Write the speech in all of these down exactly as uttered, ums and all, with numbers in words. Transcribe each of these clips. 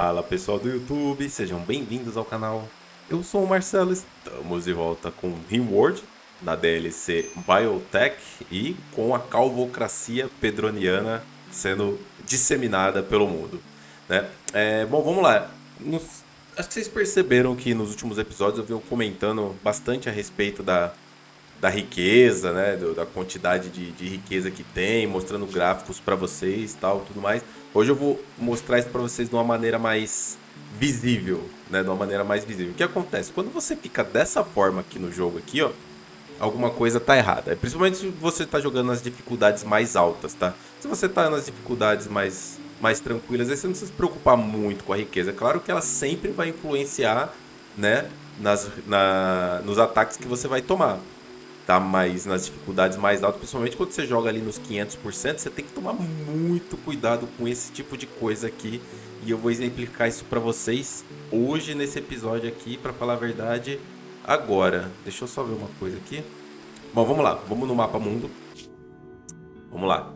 Fala pessoal do YouTube, sejam bem-vindos ao canal. Eu sou o Marcelo, estamos de volta com Rimworld na D L C Biotech e com a calvocracia pedroniana sendo disseminada pelo mundo, né? É, bom, vamos lá. Nos, acho que vocês perceberam que nos últimos episódios eu venho comentando bastante a respeito da, da riqueza, né? Do, da quantidade de, de riqueza que tem, mostrando gráficos para vocês e tal, tudo mais. Hoje eu vou mostrar isso para vocês de uma maneira mais visível, né? De uma maneira mais visível. O que acontece? Quando você fica dessa forma aqui no jogo, aqui, ó, alguma coisa tá errada. Principalmente se você tá jogando nas dificuldades mais altas, tá? Se você tá nas dificuldades mais, mais tranquilas, aí você não precisa se preocupar muito com a riqueza. É claro que ela sempre vai influenciar, né? Nas, na, nos ataques que você vai tomar. Tá, mas nas dificuldades mais altas, principalmente quando você joga ali nos quinhentos por cento, você tem que tomar muito cuidado com esse tipo de coisa aqui. E eu vou exemplificar isso pra vocês hoje nesse episódio aqui, pra falar a verdade, agora. Deixa eu só ver uma coisa aqui. Bom, vamos lá, vamos no mapa mundo. Vamos lá.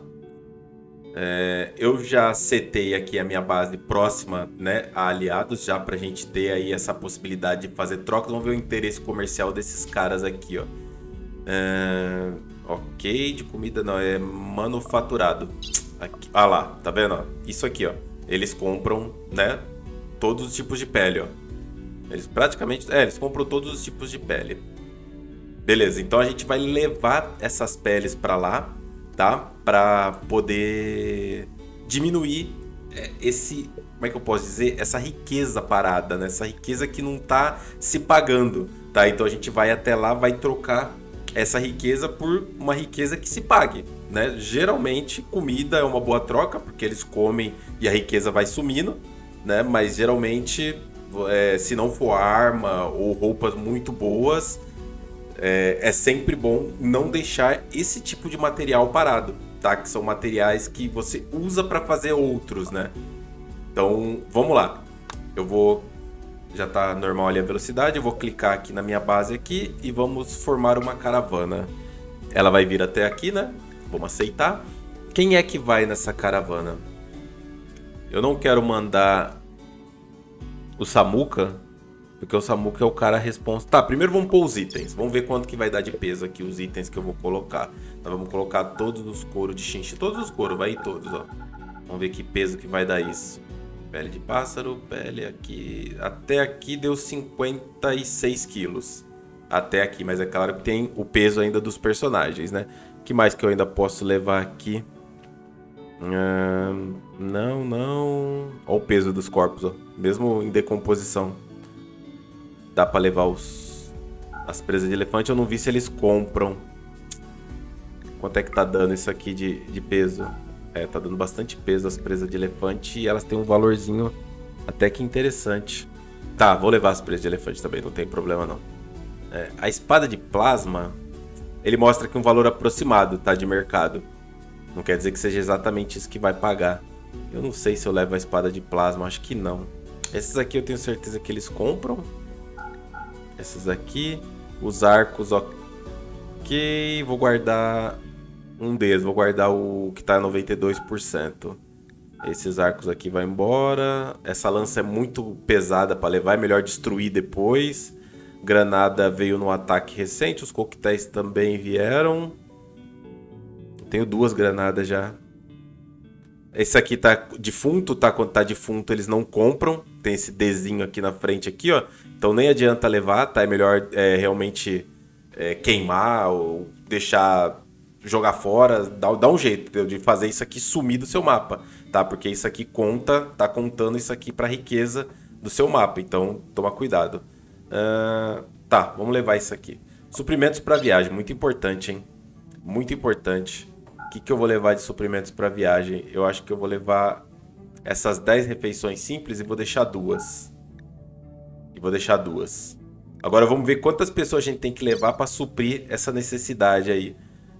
É, eu já setei aqui a minha base próxima, né, a aliados, já pra gente ter aí essa possibilidade de fazer trocas. Vamos ver o interesse comercial desses caras aqui, ó. É, ok, de comida não, é manufaturado. Aqui, ah lá, tá vendo? Ó? Isso aqui, ó. Eles compram, né? Todos os tipos de pele, ó. Eles praticamente, é, eles compram todos os tipos de pele. Beleza, então a gente vai levar essas peles pra lá, tá? Pra poder diminuir esse, como é que eu posso dizer? Essa riqueza parada, né? Essa riqueza que não tá se pagando, tá? Então a gente vai até lá, vai trocar essa riqueza por uma riqueza que se pague, né? Geralmente comida é uma boa troca, porque eles comem e a riqueza vai sumindo, né? Mas geralmente, é, se não for arma ou roupas muito boas, é, é sempre bom não deixar esse tipo de material parado, tá? Que são materiais que você usa para fazer outros, né? Então, vamos lá. Eu vou... Já tá normal ali a velocidade, eu vou clicar aqui na minha base aqui e vamos formar uma caravana. Ela vai vir até aqui, né? Vamos aceitar. Quem é que vai nessa caravana? Eu não quero mandar o Samuka, porque o Samuka é o cara responsável. Tá, primeiro vamos pôr os itens. Vamos ver quanto que vai dar de peso aqui os itens que eu vou colocar. Nós vamos colocar todos os couros de chinche. Todos os couros, vai ir todos, ó. Vamos ver que peso que vai dar isso. Pele de pássaro, pele aqui... Até aqui deu cinquenta e seis quilos. Até aqui, mas é claro que tem o peso ainda dos personagens, né? O que mais que eu ainda posso levar aqui? Hum, não, não... Olha o peso dos corpos, ó. Mesmo em decomposição. Dá pra levar os... as presas de elefante. Eu não vi se eles compram. Quanto é que tá dando isso aqui de, de peso? É, tá dando bastante peso as presas de elefante e elas têm um valorzinho até que interessante. Tá, vou levar as presas de elefante também, não tem problema não. É, a espada de plasma, ele mostra aqui um valor aproximado, tá, de mercado. Não quer dizer que seja exatamente isso que vai pagar. Eu não sei se eu levo a espada de plasma, acho que não. Esses aqui eu tenho certeza que eles compram. Esses aqui, os arcos, ok, vou guardar... Um deles, vou guardar o que tá noventa e dois por cento. Esses arcos aqui vai embora. Essa lança é muito pesada para levar, é melhor destruir depois. Granada veio no ataque recente, os coquetéis também vieram. Tenho duas granadas já. Esse aqui tá defunto, tá? Quando tá defunto eles não compram. Tem esse Dzinho aqui na frente, aqui, ó. Então nem adianta levar, tá? É melhor é, realmente é, queimar ou deixar... jogar fora, dá, dá um jeito de fazer isso aqui sumir do seu mapa, tá? Porque isso aqui conta, tá contando isso aqui pra riqueza do seu mapa, então toma cuidado. Uh, tá, vamos levar isso aqui. Suprimentos pra viagem, muito importante, hein? Muito importante. O que, que eu vou levar de suprimentos pra viagem? Eu acho que eu vou levar essas dez refeições simples e vou deixar duas. E vou deixar duas. Agora vamos ver quantas pessoas a gente tem que levar pra suprir essa necessidade aí.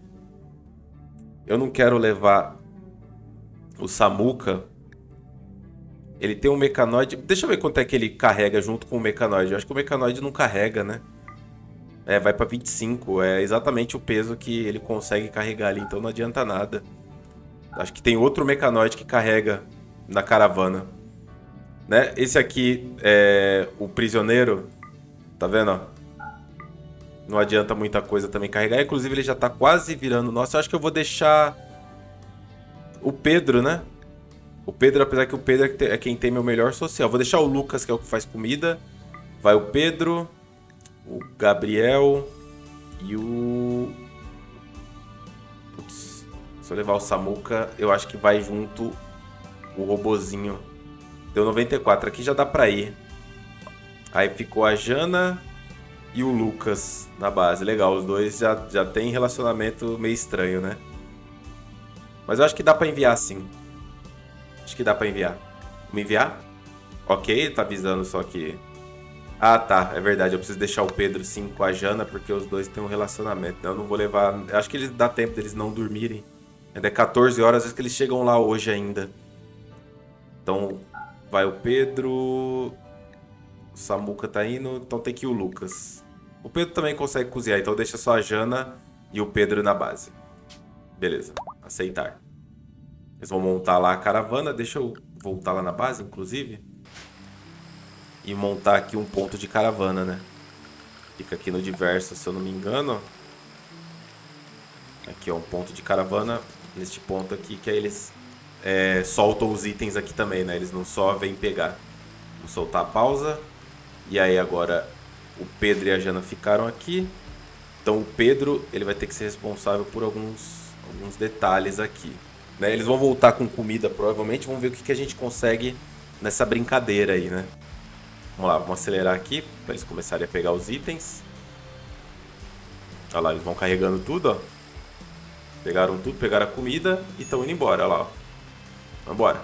Eu não quero levar o Samuka. Ele tem um mecanoide. Deixa eu ver quanto é que ele carrega junto com o mecanoide. Eu acho que o mecanoide não carrega, né? É, vai pra vinte e cinco. É exatamente o peso que ele consegue carregar ali. Então não adianta nada. Acho que tem outro mecanoide que carrega na caravana. Né? Esse aqui é o prisioneiro. Tá vendo, ó? Não adianta muita coisa também carregar. Inclusive ele já tá quase virando nosso. Eu acho que eu vou deixar o Pedro, né? O Pedro, apesar que o Pedro é quem tem meu melhor social. Vou deixar o Lucas, que é o que faz comida. Vai o Pedro, o Gabriel e o... Putz, se eu levar o Samuca, eu acho que vai junto o robozinho. Deu noventa e quatro. Aqui já dá pra ir. Aí ficou a Jana e o Lucas na base. Legal, os dois já, já tem relacionamento meio estranho, né? Mas eu acho que dá pra enviar sim. Acho que dá pra enviar. Vamos enviar? Ok, tá avisando só que... Ah, tá, é verdade. Eu preciso deixar o Pedro sim com a Jana, porque os dois têm um relacionamento. Eu não vou levar... Eu acho que eles dá tempo deles não dormirem. Ainda é quatorze horas, às vezes que eles chegam lá hoje ainda. Então, vai o Pedro... O Samuca tá indo, então tem que ir o Lucas. O Pedro também consegue cozinhar, então deixa só a Jana e o Pedro na base. Beleza, aceitar. Eles vão montar lá a caravana. Deixa eu voltar lá na base, inclusive. E montar aqui um ponto de caravana, né? Fica aqui no diverso, se eu não me engano. Aqui é um ponto de caravana. Neste ponto aqui, que aí eles é, soltam os itens aqui também, né? Eles não só vêm pegar. Vou soltar a pausa. E aí agora o Pedro e a Jana ficaram aqui. Então o Pedro, ele vai ter que ser responsável por alguns, alguns detalhes aqui. Né? Eles vão voltar com comida provavelmente. Vamos ver o que, que a gente consegue nessa brincadeira aí, né? Vamos lá, vamos acelerar aqui para eles começarem a pegar os itens. Olha lá, eles vão carregando tudo, ó. Pegaram tudo, pegaram a comida e estão indo embora, olha lá, ó. Vamos embora.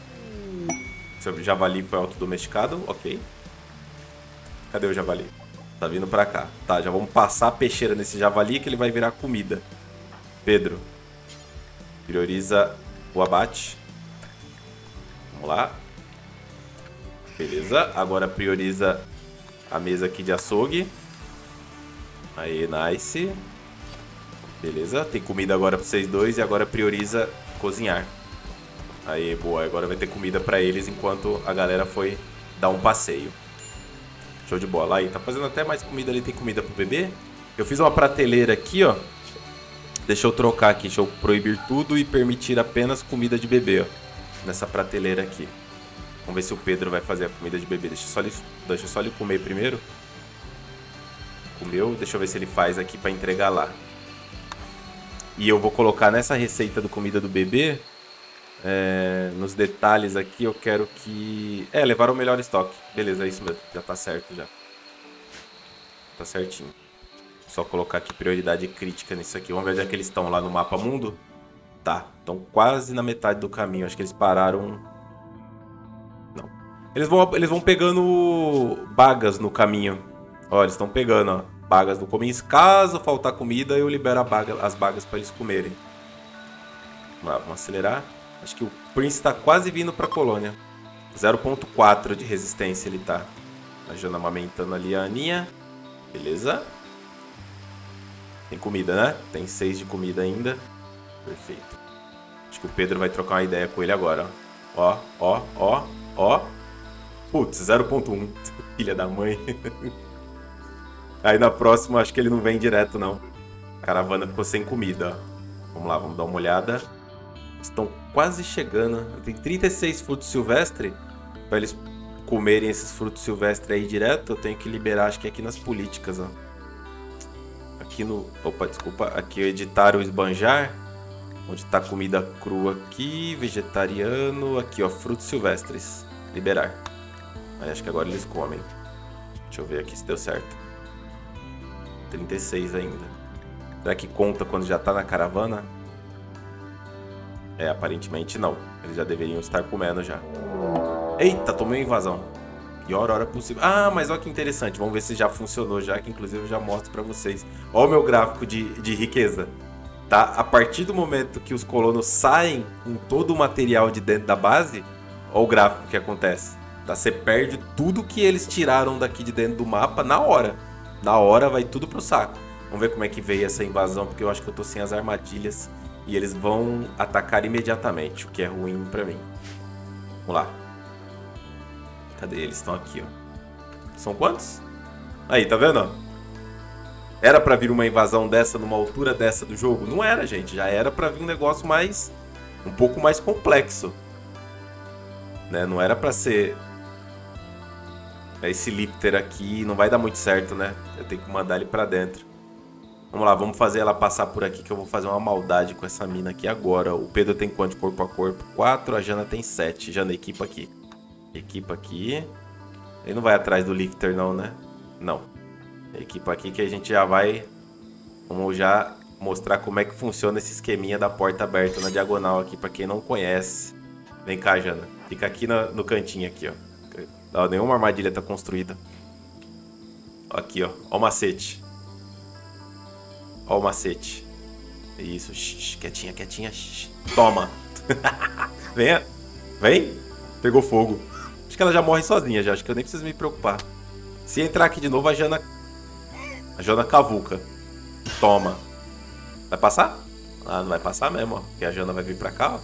O javali foi autodomesticado, ok. Cadê o javali? Tá vindo pra cá. Tá, já vamos passar a peixeira nesse javali que ele vai virar comida. Pedro, prioriza o abate. Vamos lá. Beleza, agora prioriza a mesa aqui de açougue. Aí, nice. Beleza, tem comida agora pra vocês dois e agora prioriza cozinhar. Aí, boa, agora vai ter comida pra eles enquanto a galera foi dar um passeio. Show de bola. Aí, tá fazendo até mais comida ali, tem comida pro bebê. Eu fiz uma prateleira aqui, ó. Deixa eu trocar aqui, deixa eu proibir tudo e permitir apenas comida de bebê, ó. Nessa prateleira aqui. Vamos ver se o Pedro vai fazer a comida de bebê. Deixa só ele, deixa só ele comer primeiro. Comeu, deixa eu ver se ele faz aqui pra entregar lá. E eu vou colocar nessa receita do comida do bebê... É, nos detalhes aqui eu quero que... É, levaram o melhor estoque. Beleza, é isso mesmo. Já tá certo já. Tá certinho. Só colocar aqui prioridade crítica nisso aqui. Vamos ver onde é que eles estão lá no mapa mundo. Tá, estão quase na metade do caminho. Acho que eles pararam... Não. Eles vão, eles vão pegando bagas no caminho. Ó, eles estão pegando, ó, bagas no caminho. Caso faltar comida, eu libero a baga, as bagas para eles comerem. Vamos lá, vamos acelerar. Acho que o Prince tá quase vindo pra colônia. zero ponto quatro de resistência ele tá. A Jana amamentando ali a Aninha. Beleza. Tem comida, né? Tem seis de comida ainda. Perfeito. Acho que o Pedro vai trocar uma ideia com ele agora. Ó, ó, ó, ó. Putz, zero ponto um. Filha da mãe. Aí na próxima acho que ele não vem direto, não. A caravana ficou sem comida, ó. Vamos lá, vamos dar uma olhada. Estão quase chegando. Tem trinta e seis frutos silvestres. Para eles comerem esses frutos silvestres aí direto, eu tenho que liberar, acho que aqui nas políticas, ó. Aqui no... Opa, desculpa. Aqui editar ou esbanjar. Onde tá comida crua aqui. Vegetariano. Aqui, ó. Frutos silvestres. Liberar. Aí acho que agora eles comem. Deixa eu ver aqui se deu certo. trinta e seis ainda. Será que conta quando já tá na caravana? É, aparentemente não. Eles já deveriam estar comendo já. Eita, tomei uma invasão. Pior hora possível. Ah, mas olha que interessante. Vamos ver se já funcionou já, que inclusive eu já mostro pra vocês. Olha o meu gráfico de, de riqueza. Tá? A partir do momento que os colonos saem com todo o material de dentro da base, olha o gráfico que acontece. Tá? Você perde tudo que eles tiraram daqui de dentro do mapa na hora. Na hora vai tudo pro saco. Vamos ver como é que veio essa invasão, porque eu acho que eu tô sem as armadilhas. E eles vão atacar imediatamente, o que é ruim pra mim. Vamos lá. Cadê eles? Estão aqui, ó. São quantos? Aí, tá vendo? Era pra vir uma invasão dessa numa altura dessa do jogo? Não era, gente. Já era pra vir um negócio mais... um pouco mais complexo. Né? Não era pra ser... Esse lifter aqui não vai dar muito certo, né? Eu tenho que mandar ele pra dentro. Vamos lá, vamos fazer ela passar por aqui que eu vou fazer uma maldade com essa mina aqui agora. O Pedro tem quanto de corpo a corpo? quatro, a Jana tem sete. Jana, equipa aqui. Equipa aqui. Ele não vai atrás do lifter não, né? Não. Equipa aqui que a gente já vai... Vamos já mostrar como é que funciona esse esqueminha da porta aberta na diagonal aqui, pra quem não conhece. Vem cá, Jana. Fica aqui no, no cantinho aqui, ó. Ó, nenhuma armadilha tá construída. Aqui, ó. Ó o macete. Ó o macete. Isso. Shh, quietinha, quietinha. Shh. Toma. Venha. Vem. Pegou fogo. Acho que ela já morre sozinha já. Acho que eu nem preciso me preocupar. Se entrar aqui de novo, a Jana... A Jana cavuca. Toma. Vai passar? Ah, não vai passar mesmo, ó. Porque a Jana vai vir pra cá, ó.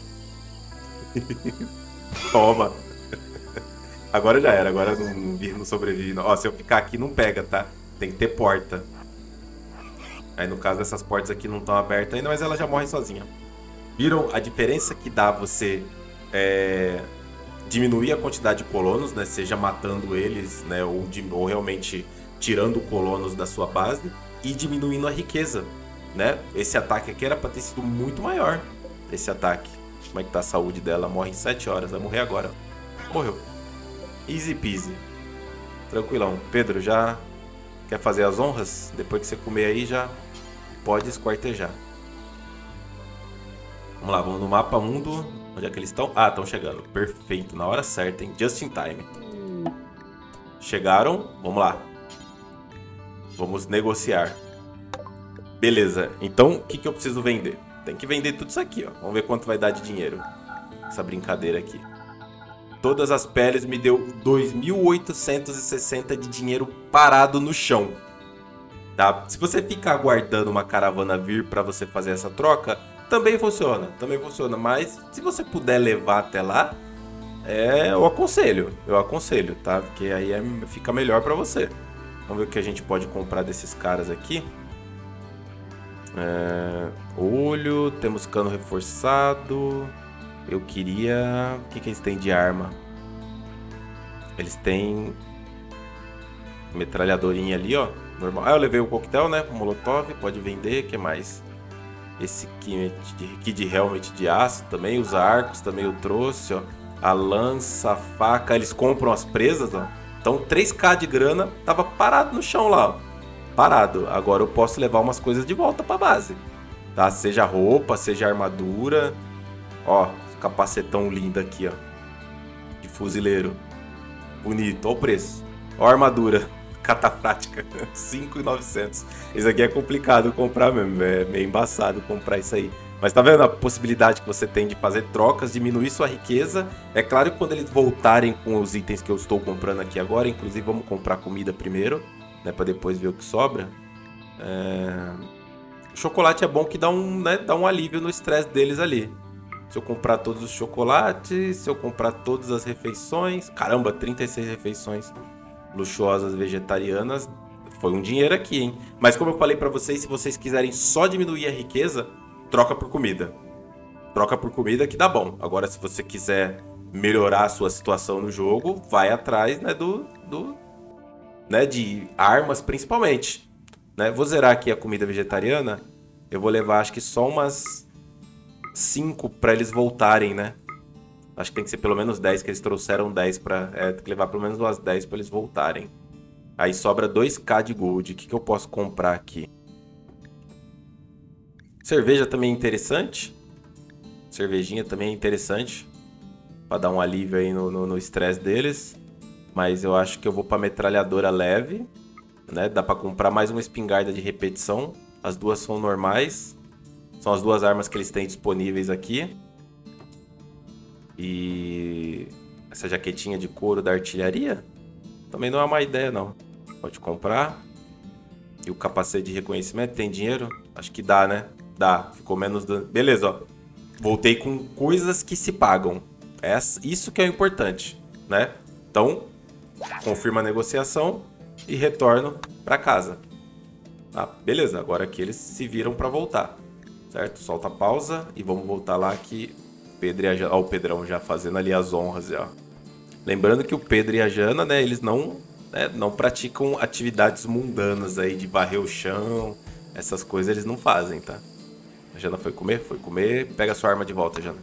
Toma. Agora já era. Agora não, não sobrevive. Não. Ó, se eu ficar aqui, não pega, tá? Tem que ter porta. Aí, no caso, essas portas aqui não estão abertas ainda, mas ela já morre sozinha. Viram a diferença que dá você é, diminuir a quantidade de colonos, né? Seja matando eles, né? Ou, de, ou realmente tirando colonos da sua base e diminuindo a riqueza, né? Esse ataque aqui era para ter sido muito maior. Esse ataque. Como é que tá a saúde dela? Morre em sete horas. Vai morrer agora. Morreu. Easy peasy. Tranquilão. Pedro, já quer fazer as honras? Depois que você comer aí, já pode esquartejar. Vamos lá, vamos no mapa mundo. Onde é que eles estão? Ah, estão chegando. Perfeito, na hora certa, hein? Just in time. Chegaram. Vamos lá. Vamos negociar. Beleza. Então, o que, que eu preciso vender? Tem que vender tudo isso aqui, ó. Vamos ver quanto vai dar de dinheiro. Essa brincadeira aqui. Todas as peles me deu dois mil oitocentos e sessenta de dinheiro parado no chão. Tá? Se você ficar aguardando uma caravana vir para você fazer essa troca, também funciona. Também funciona. Mas se você puder levar até lá, é, eu aconselho. Eu aconselho, tá? Porque aí é, fica melhor para você. Vamos ver o que a gente pode comprar desses caras aqui. É, olho, temos cano reforçado. Eu queria... O que, que eles têm de arma? Eles têm... Metralhadorinha ali, ó. Normal. Ah, eu levei o coquetel, né? O molotov, pode vender. O que mais? Esse kit de, kit de helmet de aço também. Os arcos também eu trouxe, ó. A lança, a faca. Eles compram as presas, ó. Então três mil de grana tava parado no chão lá, ó. Parado. Agora eu posso levar umas coisas de volta pra base. Tá? Seja roupa, seja armadura. Ó, capacetão lindo aqui, ó. De fuzileiro. Bonito. Ó o preço. Ó a armadura. Cataprática. cinco mil e novecentos. Isso aqui é complicado comprar mesmo. É meio embaçado comprar isso aí. Mas tá vendo a possibilidade que você tem de fazer trocas, diminuir sua riqueza. É claro que quando eles voltarem com os itens que eu estou comprando aqui agora, inclusive vamos comprar comida primeiro, né, para depois ver o que sobra. É... O chocolate é bom que dá um, né, dá um alívio no estresse deles ali. Se eu comprar todos os chocolates, se eu comprar todas as refeições... Caramba, trinta e seis refeições luxuosas vegetarianas. Foi um dinheiro aqui, hein? Mas como eu falei pra vocês, se vocês quiserem só diminuir a riqueza, troca por comida. Troca por comida que dá bom. Agora, se você quiser melhorar a sua situação no jogo, vai atrás, né, do, do, né, de armas principalmente. Né? Vou zerar aqui a comida vegetariana. Eu vou levar, acho que só umas cinco para eles voltarem, né? Acho que tem que ser pelo menos dez, que eles trouxeram dez para... É, tem que levar pelo menos umas dez para eles voltarem. Aí sobra dois mil de gold. O que, que eu posso comprar aqui? Cerveja também é interessante. Cervejinha também é interessante. Para dar um alívio aí no estresse deles. Mas eu acho que eu vou para metralhadora leve. Né? Dá para comprar mais uma espingarda de repetição. As duas são normais. São as duas armas que eles têm disponíveis aqui. E essa jaquetinha de couro da artilharia também não é uma ideia, não. Pode comprar. E o capacete de reconhecimento, tem dinheiro? Acho que dá, né? Dá. Ficou menos... Do... Beleza, ó. Voltei com coisas que se pagam. É isso que é o importante, né? Então, confirmo a negociação e retorno para casa. Ah, beleza, agora aqui eles se viram para voltar, certo? Solta a pausa e vamos voltar lá que Pedro e a Jana, ó, o Pedrão já fazendo ali as honras já. Lembrando que o Pedro e a Jana, né, eles não, né, não praticam atividades mundanas aí de varrer o chão, essas coisas eles não fazem, tá? A Jana foi comer? Foi comer. Pega a sua arma de volta, Jana.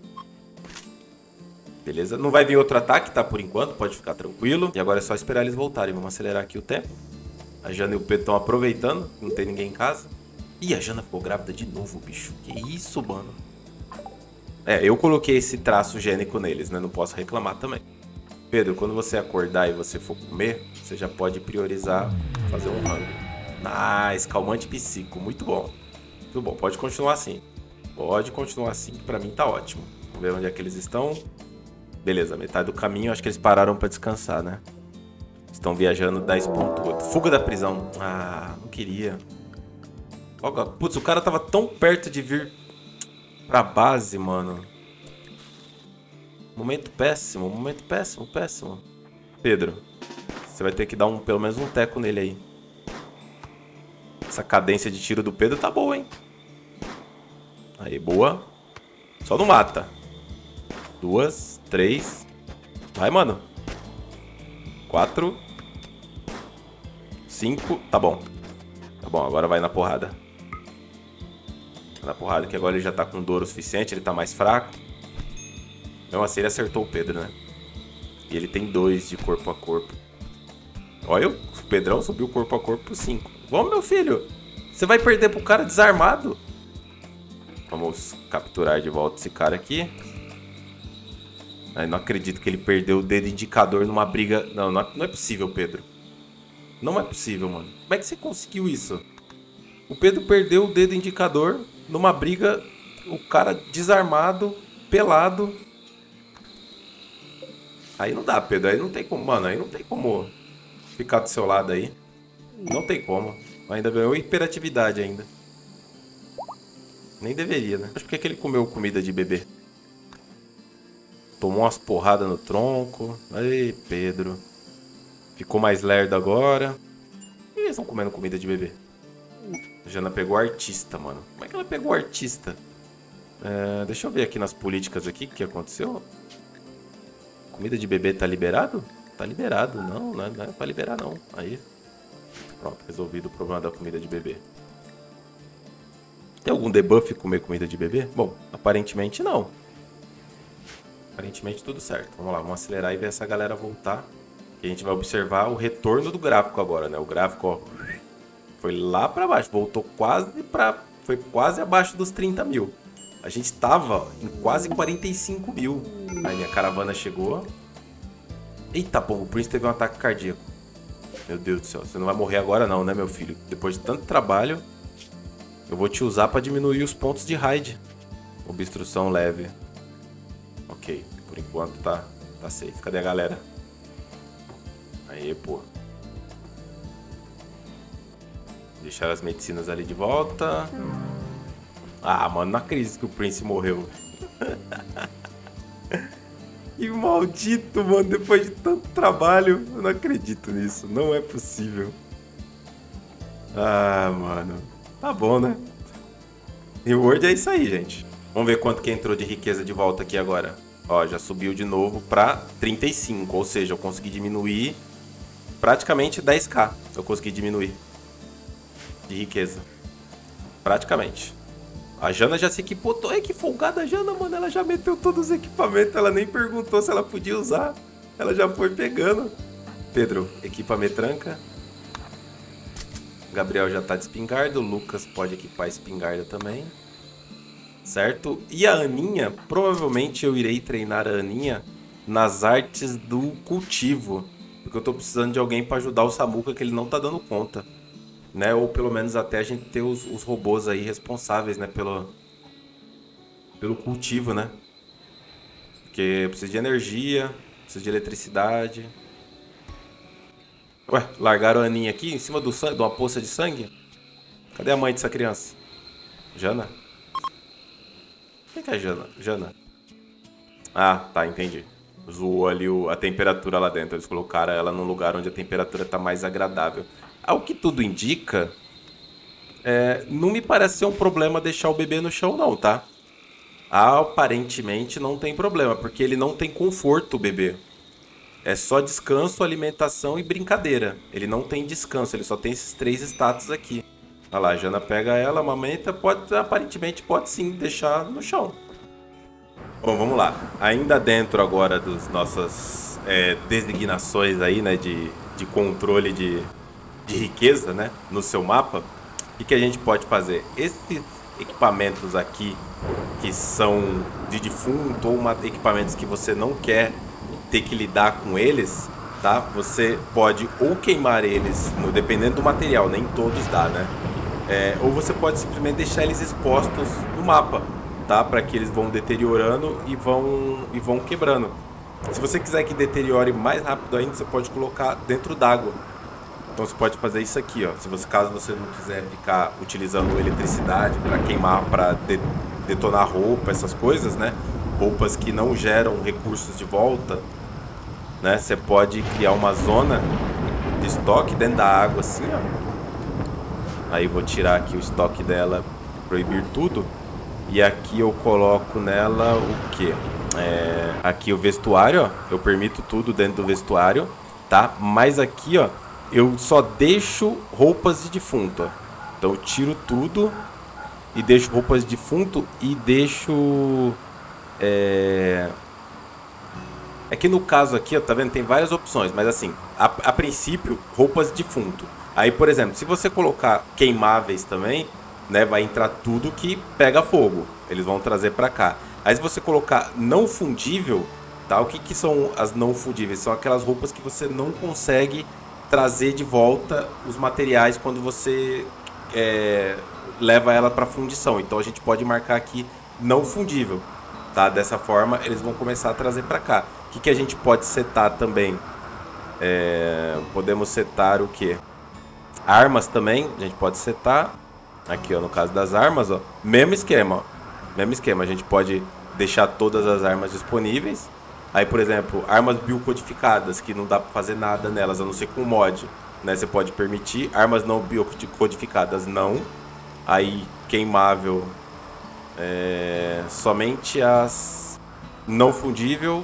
Beleza? Não vai vir outro ataque, tá? Por enquanto, pode ficar tranquilo. E agora é só esperar eles voltarem. Vamos acelerar aqui o tempo. A Jana e o Pedro estão aproveitando, não tem ninguém em casa. Ih, a Jana ficou grávida de novo, bicho. Que isso, mano? É, eu coloquei esse traço gênico neles, né? Não posso reclamar também. Pedro, quando você acordar e você for comer, você já pode priorizar fazer um rango. Nice, calmante psíquico, muito bom. Muito bom, pode continuar assim. Pode continuar assim, que pra mim tá ótimo. Vamos ver onde é que eles estão. Beleza, metade do caminho, acho que eles pararam pra descansar, né? Estão viajando dez ponto oito. Fuga da prisão. Ah, não queria. Putz, o cara tava tão perto de vir pra base, mano. Momento péssimo, momento péssimo, péssimo. Pedro, você vai ter que dar um, pelo menos um teco nele aí. Essa cadência de tiro do Pedro tá boa, hein? Aí, boa. Só não mata. Duas, três. Vai, mano. Quatro. Cinco. Tá bom. Tá bom, agora vai na porrada. Vai na porrada, que agora ele já tá com dor o suficiente, ele tá mais fraco. Mesmo assim, ele acertou o Pedro, né? E ele tem dois de corpo a corpo. Olha, o Pedrão subiu corpo a corpo por cinco. Vamos, meu filho. Você vai perder pro cara desarmado? Vamos capturar de volta esse cara aqui. Eu não acredito que ele perdeu o dedo indicador numa briga... Não, não é possível, Pedro. Não é possível, mano. Como é que você conseguiu isso? O Pedro perdeu o dedo indicador numa briga... O cara desarmado, pelado. Aí não dá, Pedro. Aí não tem como... Mano, aí não tem como ficar do seu lado aí. Não tem como. Ainda ganhou hiperatividade ainda. Nem deveria, né? Acho que é que ele comeu comida de bebê. Tomou umas porradas no tronco. Ei, Pedro. Ficou mais lerdo agora. E eles estão comendo comida de bebê? A Jana pegou artista, mano. Como é que ela pegou artista? É, deixa eu ver aqui nas políticas aqui o que aconteceu. Comida de bebê tá liberado? Tá liberado. Não, não é, não é pra liberar não. Aí. Pronto, resolvido o problema da comida de bebê. Tem algum debuff comer comida de bebê? Bom, aparentemente não. Aparentemente tudo certo. Vamos lá, vamos acelerar e ver essa galera voltar. E a gente vai observar o retorno do gráfico agora, né? O gráfico, ó, foi lá pra baixo. Voltou quase pra... Foi quase abaixo dos trinta mil. A gente tava em quase quarenta e cinco mil. Aí minha caravana chegou. Eita, pô, o Prince teve um ataque cardíaco. Meu Deus do céu, você não vai morrer agora não, né, meu filho? Depois de tanto trabalho, eu vou te usar pra diminuir os pontos de raid. Obstrução leve. Ok, por enquanto tá, tá safe. Cadê a galera? Aí, pô. Deixar as medicinas ali de volta. Ah, mano, não acredito que o Prince morreu. Que maldito, mano. Depois de tanto trabalho, eu não acredito nisso. Não é possível. Ah, mano. Tá bom, né? Reward é isso aí, gente. Vamos ver quanto que entrou de riqueza de volta aqui agora. Ó, já subiu de novo pra trinta e cinco. Ou seja, eu consegui diminuir praticamente dez mil. Eu consegui diminuir de riqueza. Praticamente. A Jana já se equipou. Ai, que folgada a Jana, mano. Ela já meteu todos os equipamentos. Ela nem perguntou se ela podia usar. Ela já foi pegando. Pedro, equipa a metranca. Gabriel já tá de espingarda. O Lucas pode equipar a espingarda também. Certo? E a Aninha, provavelmente eu irei treinar a Aninha nas artes do cultivo. Porque eu tô precisando de alguém pra ajudar o Samuca, que ele não tá dando conta. Né? Ou pelo menos até a gente ter os, os robôs aí responsáveis, né? Pelo, pelo cultivo, né? Porque eu preciso de energia, preciso de eletricidade. Ué, largaram a Aninha aqui em cima do sangue, de uma poça de sangue? Cadê a mãe dessa criança? Jana? Quem que é Jana? Jana? Ah, tá, entendi. Zoou ali o, a temperatura lá dentro. Eles colocaram ela num lugar onde a temperatura tá mais agradável. Ao que tudo indica, é, não me parece ser um problema deixar o bebê no chão não, tá? Aparentemente não tem problema, porque ele não tem conforto, o bebê. É só descanso, alimentação e brincadeira. Ele não tem descanso, ele só tem esses três status aqui. Olha lá, a Jana pega ela, amamenta, pode, aparentemente pode sim deixar no chão. Bom, vamos lá. Ainda dentro agora das nossas é, designações aí, né, de, de controle de, de riqueza, né, no seu mapa, o que, que a gente pode fazer? Esses equipamentos aqui que são de defunto ou uma, equipamentos que você não quer ter que lidar com eles, tá? Você pode ou queimar eles, no, dependendo do material, nem todos dá, né? É, ou você pode simplesmente deixar eles expostos no mapa, tá? Para que eles vão deteriorando e vão, e vão quebrando. Se você quiser que deteriore mais rápido ainda, você pode colocar dentro d'água. Então você pode fazer isso aqui, ó. Se você, caso você não quiser ficar utilizando eletricidade para queimar, para de, detonar roupa, essas coisas, né? Roupas que não geram recursos de volta, né? Você pode criar uma zona de estoque dentro da água, assim, ó. Aí vou tirar aqui o estoque dela, proibir tudo. E aqui eu coloco nela o que? É, aqui o vestuário, ó. Eu permito tudo dentro do vestuário, tá? Mas aqui, ó, eu só deixo roupas de defunto, ó. Então eu tiro tudo e deixo roupas de defunto e deixo... É... é que no caso aqui, ó, tá vendo? Tem várias opções, mas assim, a, a princípio, roupas de defunto. Aí, por exemplo, se você colocar queimáveis também, né, vai entrar tudo que pega fogo. Eles vão trazer pra cá. Aí se você colocar não fundível, tá? O que que são as não fundíveis? São aquelas roupas que você não consegue trazer de volta os materiais quando você é, leva ela para fundição. Então a gente pode marcar aqui não fundível, tá? Dessa forma eles vão começar a trazer para cá. O que que a gente pode setar também? É, podemos setar o que? Armas também, a gente pode setar. Aqui, ó, no caso das armas, ó, mesmo esquema, ó, mesmo esquema. A gente pode deixar todas as armas disponíveis. Aí, por exemplo, armas biocodificadas, que não dá pra fazer nada nelas, a não ser com mod, né? Você pode permitir. Armas não biocodificadas, não. Aí, queimável, é, somente as não fundível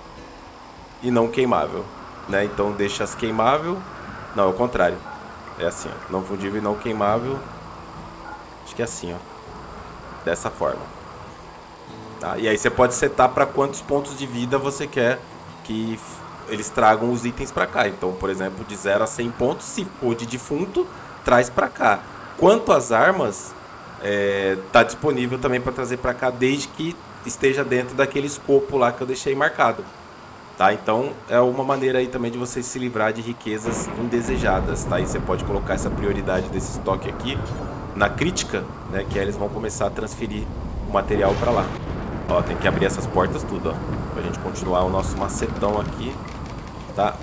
e não queimável, né? Então, deixa as queimável. Não, é o contrário. É assim, ó, não fundível e não queimável. Acho que é assim, ó. Dessa forma. Tá? E aí você pode setar para quantos pontos de vida você quer que eles tragam os itens para cá. Então, por exemplo, de zero a cem pontos, se for de defunto, traz para cá. Quanto às armas, é, tá disponível também para trazer para cá, desde que esteja dentro daquele escopo lá que eu deixei marcado. Tá? Então, é uma maneira aí também de você se livrar de riquezas indesejadas. Tá? E você pode colocar essa prioridade desse estoque aqui na crítica, né, que aí eles vão começar a transferir o material para lá. Ó, tem que abrir essas portas tudo, ó, pra gente continuar o nosso macetão aqui, tá?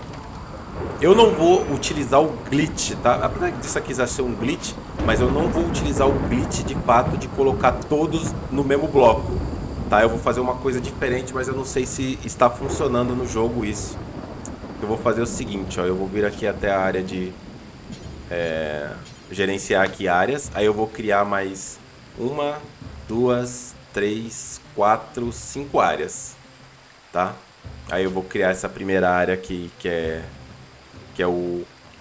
Eu não vou utilizar o glitch, tá? Apesar disso aqui já ser um glitch, mas eu não vou utilizar o glitch de fato de colocar todos no mesmo bloco, tá? Eu vou fazer uma coisa diferente, mas eu não sei se está funcionando no jogo isso. Eu vou fazer o seguinte, ó, eu vou vir aqui até a área de... É... gerenciar aqui áreas, aí eu vou criar mais uma, duas, três, quatro, cinco áreas, tá? Aí eu vou criar essa primeira área aqui, que é que é o...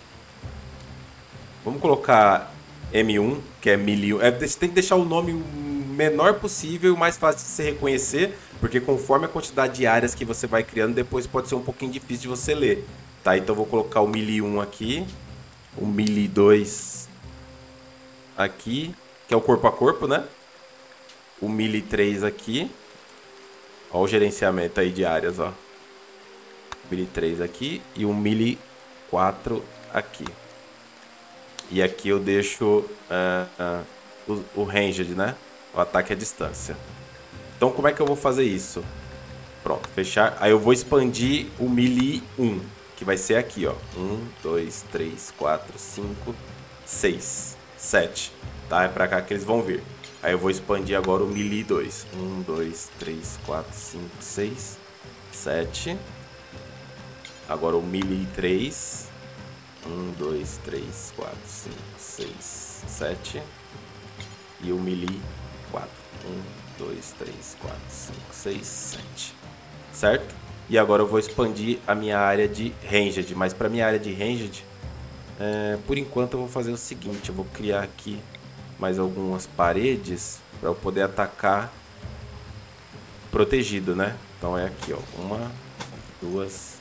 Vamos colocar M um, que é milhão. É, você tem que deixar o nome o menor possível e o mais fácil de se reconhecer, porque conforme a quantidade de áreas que você vai criando, depois pode ser um pouquinho difícil de você ler, tá? Então eu vou colocar o milhão um aqui, o milhão dois aqui, que é o corpo a corpo, né? O milhão três aqui. Ó o gerenciamento aí de áreas, ó. milhão três aqui e o milhão quatro aqui. E aqui eu deixo uh, uh, o, o ranged, né? O ataque à distância. Então como é que eu vou fazer isso? Pronto, fechar. Aí eu vou expandir o milhão um, que vai ser aqui, ó. um, dois, três, quatro, cinco, seis, sete. Tá? É pra cá que eles vão vir. Aí eu vou expandir agora o milhão dois. um, dois, três, quatro, cinco, seis, sete. Agora o melee três. um, dois, três, quatro, cinco, seis, sete. E o melee quatro. um, dois, três, quatro, cinco, seis, sete. Certo? E agora eu vou expandir a minha área de ranged. Mas para minha área de ranged, é, por enquanto eu vou fazer o seguinte. Eu vou criar aqui mais algumas paredes para eu poder atacar protegido, né? Então é aqui, ó. Uma, duas,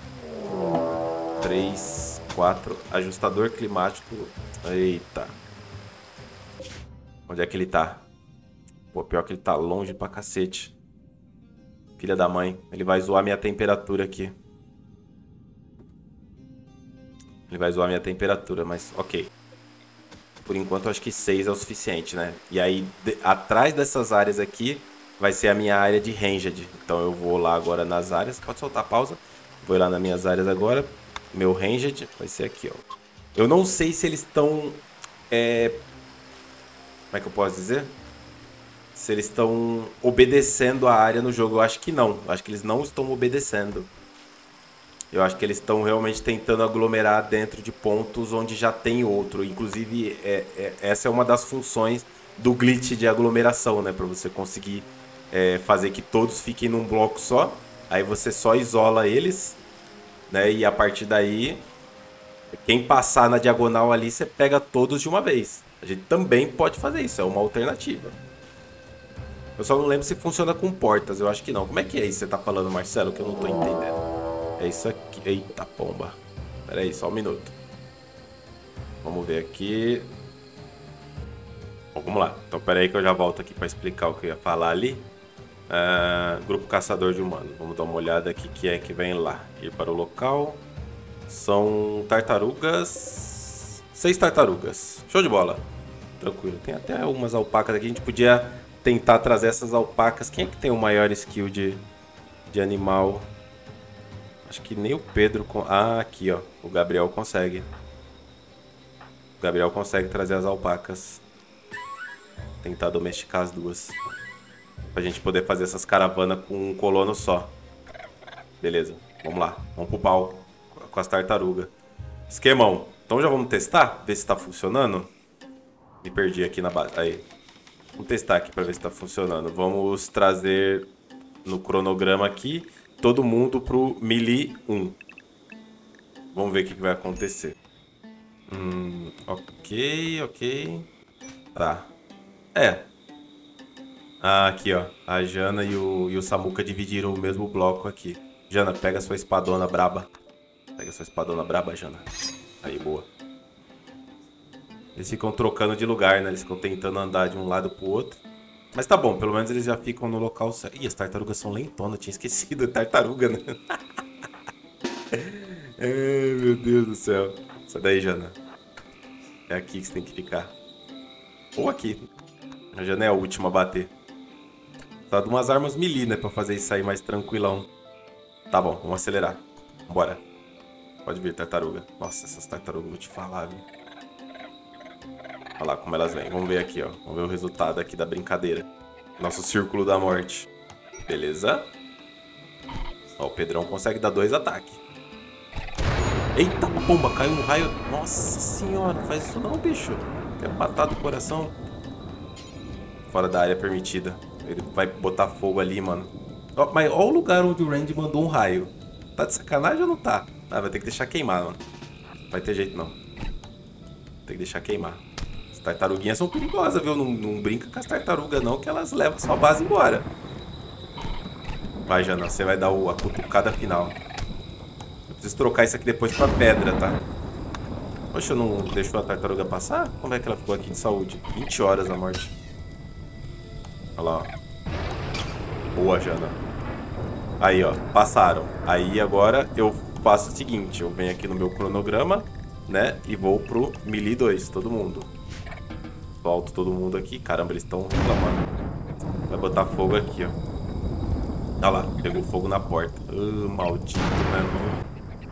três, quatro. Ajustador climático. Eita. Onde é que ele tá? Pô, pior que ele tá longe pra cacete. Filha da mãe. Ele vai zoar minha temperatura aqui. Ele vai zoar minha temperatura, mas ok. Por enquanto eu acho que seis é o suficiente, né? E aí, de, atrás dessas áreas aqui, vai ser a minha área de ranged. Então eu vou lá agora nas áreas. Pode soltar a pausa. Vou lá nas minhas áreas agora. Meu ranged vai ser aqui, ó. Eu não sei se eles estão... É... Como é que eu posso dizer? Se eles estão obedecendo a área no jogo. Eu acho que não. Eu acho que eles não estão obedecendo. Eu acho que eles estão realmente tentando aglomerar dentro de pontos onde já tem outro. Inclusive, é, é, essa é uma das funções do glitch de aglomeração, né? Para você conseguir é, fazer que todos fiquem num bloco só. Aí você só isola eles, né? E a partir daí, quem passar na diagonal ali, você pega todos de uma vez. A gente também pode fazer isso, é uma alternativa. Eu só não lembro se funciona com portas, eu acho que não. Como é que é isso que você tá falando, Marcelo, que eu não tô entendendo? É isso aqui. Eita pomba. Pera aí, só um minuto. Vamos ver aqui. Bom, vamos lá. Então pera aí que eu já volto aqui para explicar o que eu ia falar ali. Uh, grupo caçador de humanos. Vamos dar uma olhada aqui que é que vem lá. Ir para o local. São tartarugas. Seis tartarugas. Show de bola. Tranquilo. Tem até umas alpacas aqui. A gente podia tentar trazer essas alpacas. Quem é que tem o maior skill de, de animal? Acho que nem o Pedro... Con... Ah, aqui, ó. O Gabriel consegue. O Gabriel consegue trazer as alpacas. Tentar domesticar as duas. Pra gente poder fazer essas caravanas com um colono só. Beleza. Vamos lá. Vamos pro pau. Com as tartarugas. Esquemão. Então já vamos testar? Ver se tá funcionando. Me perdi aqui na base. Aí. Vamos testar aqui pra ver se tá funcionando. Vamos trazer no cronograma aqui... todo mundo pro melee um. Vamos ver o que, que vai acontecer. Hum, ok, ok. Tá. É. Ah, aqui, ó. A Jana e o, e o Samuca dividiram o mesmo bloco aqui. Jana, pega sua espadona braba. Pega sua espadona braba, Jana. Aí, boa. Eles ficam trocando de lugar, né? Eles ficam tentando andar de um lado pro outro. Mas tá bom, pelo menos eles já ficam no local certo. Ih, as tartarugas são lentonas, tinha esquecido. Tartaruga, né? Ai, meu Deus do céu. Sai daí, Jana. É aqui que você tem que ficar. Ou aqui. A Jana é a última a bater. Tá de umas armas melee, né? Pra fazer isso aí mais tranquilão. Tá bom, vamos acelerar. Bora. Pode vir, tartaruga. Nossa, essas tartarugas, vou te falar, viu? Olha lá como elas vêm. Vamos ver aqui, ó. Vamos ver o resultado aqui da brincadeira. Nosso círculo da morte. Beleza. Ó, o Pedrão consegue dar dois ataques. Eita pomba, caiu um raio. Nossa senhora, faz isso não, bicho. Quer matar do coração. Fora da área permitida. Ele vai botar fogo ali, mano. Ó, mas olha o lugar onde o Randy mandou um raio. Tá de sacanagem ou não tá? Ah, vai ter que deixar queimar, mano. Não vai ter jeito, não. Tem que deixar queimar. As tartaruguinhas são perigosas, viu? Não, não brinca com as tartarugas, não, que elas levam sua base embora. Vai, Jana, você vai dar o, a cutucada final. Eu preciso trocar isso aqui depois pra pedra, tá? Poxa, não deixou a tartaruga passar? Como é que ela ficou aqui de saúde? vinte horas a morte. Olha lá, ó. Boa, Jana. Aí, ó, passaram. Aí agora eu faço o seguinte, eu venho aqui no meu cronograma, né, e vou pro melee dois, todo mundo. Volto todo mundo aqui. Caramba, eles estão reclamando. Vai botar fogo aqui, ó. Olha lá, pegou fogo na porta. Uh, maldito, né?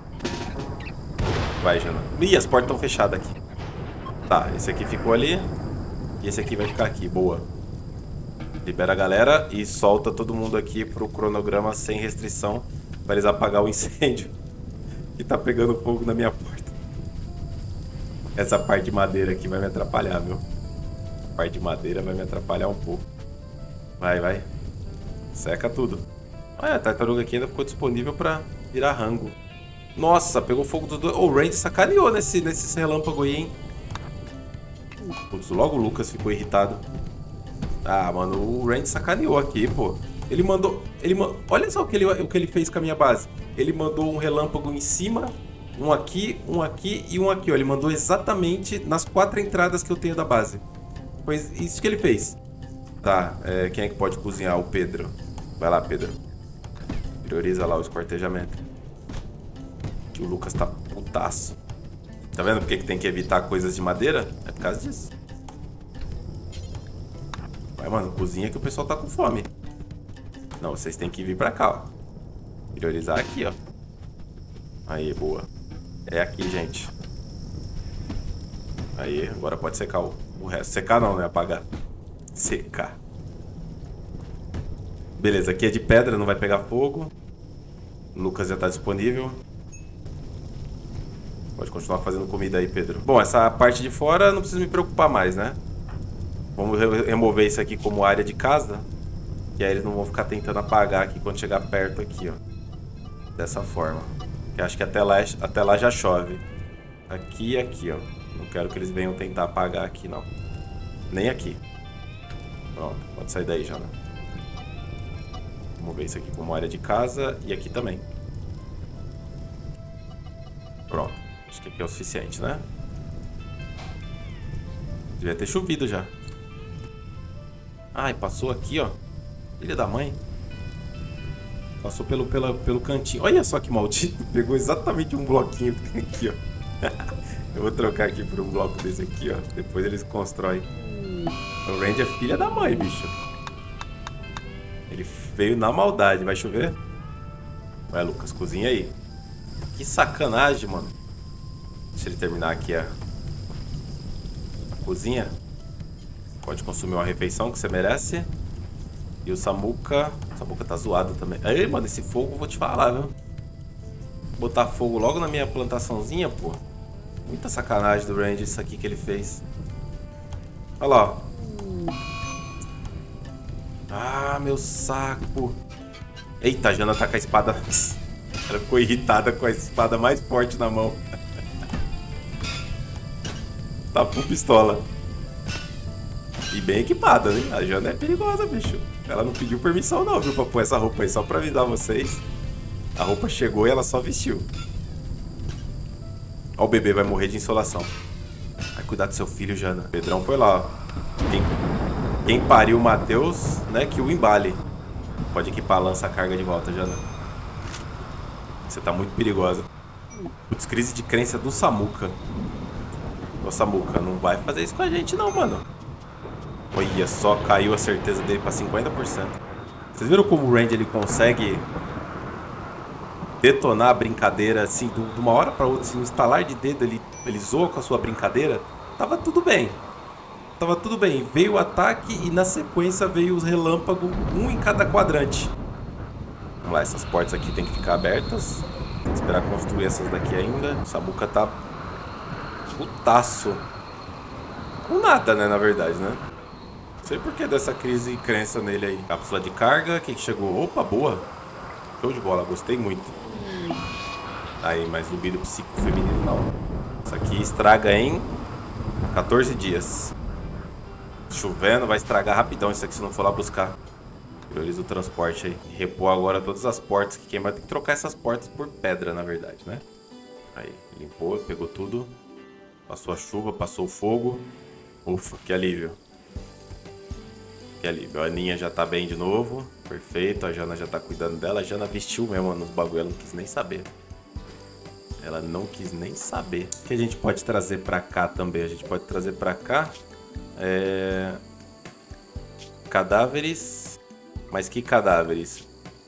Vai, Jana. Ih, as portas estão fechadas aqui. Tá, esse aqui ficou ali. E esse aqui vai ficar aqui, boa. Libera a galera e solta todo mundo aqui pro cronograma sem restrição para eles apagar o incêndio que tá pegando fogo na minha porta. Essa parte de madeira aqui vai me atrapalhar, viu? A parte de madeira vai me atrapalhar um pouco. Vai, vai. Seca tudo. Ah, a tartaruga aqui ainda ficou disponível para virar rango. Nossa, pegou fogo dos dois. Oh, o Randy sacaneou nesse, nesse relâmpago aí, hein? Putz, logo o Lucas ficou irritado. Ah, mano, o Randy sacaneou aqui, pô. Ele mandou... Ele ma... Olha só o que ele, o que ele fez com a minha base. Ele mandou um relâmpago em cima, um aqui, um aqui e um aqui, ó. Ele mandou exatamente nas quatro entradas que eu tenho da base. Foi isso que ele fez. Tá, é, quem é que pode cozinhar? O Pedro. Vai lá, Pedro. Prioriza lá o esquartejamento. Que o Lucas tá putaço. Tá vendo por que tem que evitar coisas de madeira? É por causa disso. Vai, mano, cozinha que o pessoal tá com fome. Não, vocês têm que vir pra cá, ó. Priorizar aqui, ó. Aí, boa. É aqui, gente. Aí, agora pode secar o, o resto. Secar não, né? Apagar. Secar. Beleza, aqui é de pedra, não vai pegar fogo. O Lucas já tá disponível. Pode continuar fazendo comida aí, Pedro. Bom, essa parte de fora não preciso me preocupar mais, né? Vamos remover isso aqui como área de casa. E aí eles não vão ficar tentando apagar aqui quando chegar perto aqui, ó. Dessa forma. Que acho que até lá, até lá já chove. Aqui e aqui, ó. Não quero que eles venham tentar apagar aqui, não. Nem aqui. Pronto, pode sair daí já, né? Vamos ver isso aqui como área de casa. E aqui também. Pronto. Acho que aqui é o suficiente, né? Devia ter chovido já. Ai, passou aqui, ó. Filha da mãe. Passou pelo, pela, pelo cantinho. Olha só que maldito. Pegou exatamente um bloquinho que tem aqui, ó. Eu vou trocar aqui por um bloco desse aqui, ó. Depois eles constroem. O Randy é filha da mãe, bicho. Ele veio na maldade. Vai chover? Vai, Lucas, cozinha aí. Que sacanagem, mano. Deixa ele terminar aqui a, a cozinha. Pode consumir uma refeição que você merece. E o Samuca... O Samuca tá zoado também. Aí, mano, esse fogo eu vou te falar, viu? Botar fogo logo na minha plantaçãozinha, pô. Muita sacanagem do Randy isso aqui que ele fez. Olha lá, ó. Ah, meu saco. Eita, a Jana tá com a espada... Ela ficou irritada com a espada mais forte na mão. Tá full pistola. E bem equipada, né? A Jana é perigosa, bicho. Ela não pediu permissão não, viu? Pra pôr essa roupa aí, só pra avisar vocês. A roupa chegou e ela só vestiu. Ó, o bebê vai morrer de insolação. Vai cuidar do seu filho, Jana. O Pedrão foi lá, ó. Quem, quem pariu o Matheus, né? Que o embale. Pode equipar a lança-carga de volta, Jana. Você tá muito perigosa. Putz, crise de crença do Samuca. Ô, Samuca, não vai fazer isso com a gente não, mano. Olha só, caiu a certeza dele pra cinquenta por cento. Vocês viram como o Randy ele consegue detonar a brincadeira assim, de uma hora pra outra, assim, um estalar de dedo, ele, ele zoa com a sua brincadeira? Tava tudo bem. Tava tudo bem. Veio o ataque e na sequência veio os relâmpagos, um em cada quadrante. Vamos lá, essas portas aqui tem que ficar abertas. Tem que esperar construir essas daqui ainda. O Samuca tá putaço. Com nada, né, na verdade, né? Não sei por que dessa crise de crença nele aí. Cápsula de carga, quem que chegou? Opa, boa. Show de bola, gostei muito. Aí, mas libido psíquico feminino não. Isso aqui estraga em quatorze dias. Chovendo, vai estragar rapidão isso aqui se não for lá buscar. Prioriza o transporte aí. Repor agora todas as portas que queima. Tem que trocar essas portas por pedra, na verdade, né? Aí, limpou, pegou tudo. Passou a chuva, passou o fogo. Ufa, que alívio. Que alívio. A Aninha já tá bem de novo. Perfeito, a Jana já tá cuidando dela. A Jana vestiu mesmo nos bagulho, ela não quis nem saber. Ela não quis nem saber. O que a gente pode trazer pra cá também? A gente pode trazer pra cá... É... Cadáveres. Mas que cadáveres?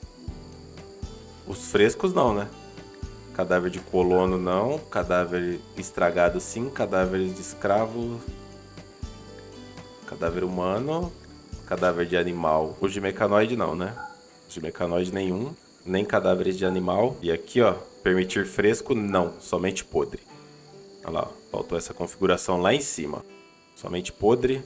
Os frescos não, né? Cadáver de colono não. Cadáver estragado sim. Cadáver de escravo. Cadáver humano. cadáver de animal. Os de mecanoide não, né? Os de mecanoide nenhum. Nem cadáveres de animal. E aqui, ó, permitir fresco, não. Somente podre. Olha lá, ó, faltou essa configuração lá em cima. Somente podre.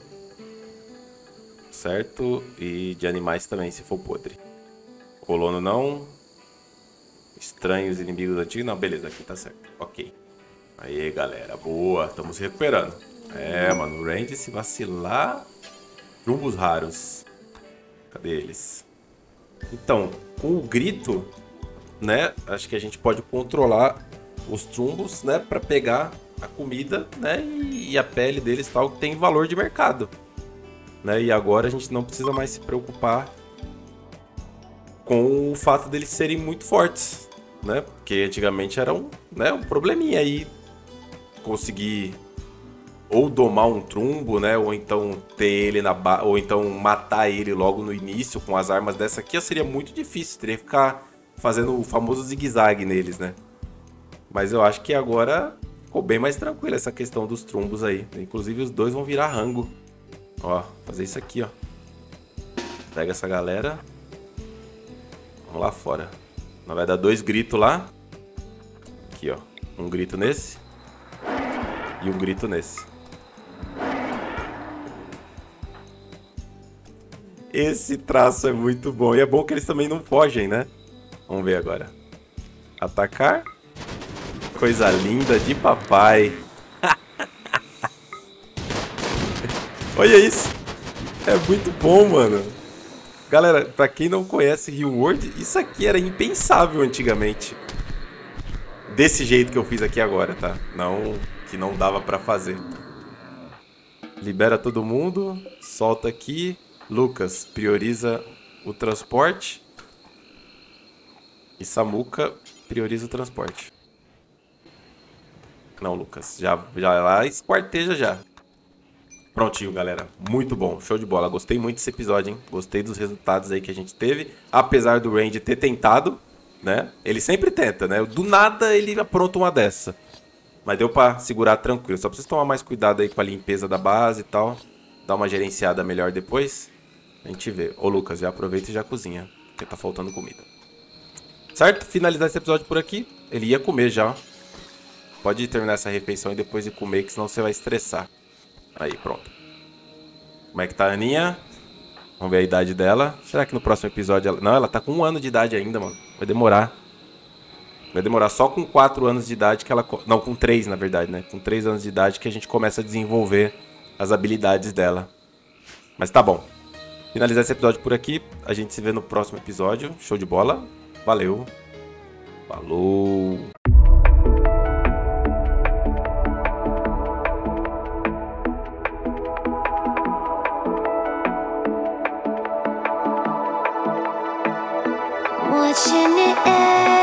Certo? E de animais também, se for podre. Colono não. Estranhos, inimigos antigos. Não, beleza, aqui tá certo. Ok. Aí, galera. Boa, estamos recuperando. É, mano, o range se vacilar... Trumbos raros. Cadê eles? Então, com o grito, né? Acho que a gente pode controlar os trumbos, né? Pra pegar a comida, né? E, e a pele deles tal, que tem valor de mercado. Né? E agora a gente não precisa mais se preocupar com o fato deles serem muito fortes, né? Porque antigamente era um, né, um probleminha aí conseguir ou domar um trumbo, né? Ou então ter ele na ba... ou então matar ele logo no início com as armas dessa aqui seria muito difícil. Teria que ficar fazendo o famoso zigue-zague neles, né? Mas eu acho que agora ficou bem mais tranquilo essa questão dos trumbos aí. Inclusive os dois vão virar rango. Ó, fazer isso aqui, ó. Pega essa galera. Vamos lá fora. Nós vai dar dois gritos lá. Aqui, ó. Um grito nesse. E um grito nesse. Esse traço é muito bom. E é bom que eles também não fogem, né? Vamos ver agora. Atacar. Coisa linda de papai. Olha isso. É muito bom, mano. Galera, pra quem não conhece Rimworld, isso aqui era impensável antigamente. Desse jeito que eu fiz aqui agora, tá? Não, que não dava pra fazer. Libera todo mundo. Solta aqui. Lucas, prioriza o transporte. E Samuca, prioriza o transporte. Não, Lucas. Já, já lá esquarteja já. Prontinho, galera. Muito bom. Show de bola. Gostei muito desse episódio, hein? Gostei dos resultados aí que a gente teve. Apesar do Randy ter tentado, né? Ele sempre tenta, né? Do nada ele apronta uma dessa. Mas deu pra segurar tranquilo. Só precisa tomar mais cuidado aí com a limpeza da base e tal. Dar uma gerenciada melhor depois. A gente vê. Ô, Lucas, já aproveita e já cozinha. Porque tá faltando comida. Certo? Finalizar esse episódio por aqui. Ele ia comer já. Pode terminar essa refeição e depois ir comer, que senão você vai estressar. Aí, pronto. Como é que tá a Aninha? Vamos ver a idade dela. Será que no próximo episódio ela... Não, ela tá com um ano de idade ainda, mano. Vai demorar. Vai demorar só com quatro anos de idade que ela... Não, com três, na verdade, né? Com três anos de idade que a gente começa a desenvolver as habilidades dela. Mas tá bom. Finalizar esse episódio por aqui. A gente se vê no próximo episódio. Show de bola. Valeu. Falou. Watching it end.